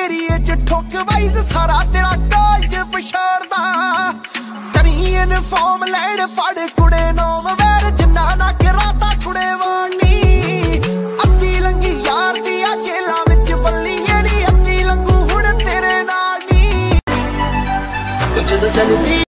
ਏਰੀਏ ਚ ਠੋਕ ਵਾਈਜ਼ ਸਾਰਾ ਤੇਰਾ ਕਾਲਜ ਪਛਾੜਦਾ ਕਰੀ ਇਨਫਾਰਮ ਲੈਣ ਪੜ ਕੁੜੇ ਨੌ ਵੈਰ ਜਿੰਨਾ ਨਾ ਕਰਾਤਾ ਕੁੜੇ ਵਾਣੀ ਅੱਧੀ ਲੰਗੀ ਯਾਰ ਦੀ ਆ ਜੇਲਾਂ ਵਿੱਚ ਬੱਲੀ ਇਹਦੀ ਅੱਧੀ ਲੰਗੂ ਹੁਣ ਤੇਰੇ ਨਾਲ ਨੀ ਜਦੋਂ ਚੱਲਦੀ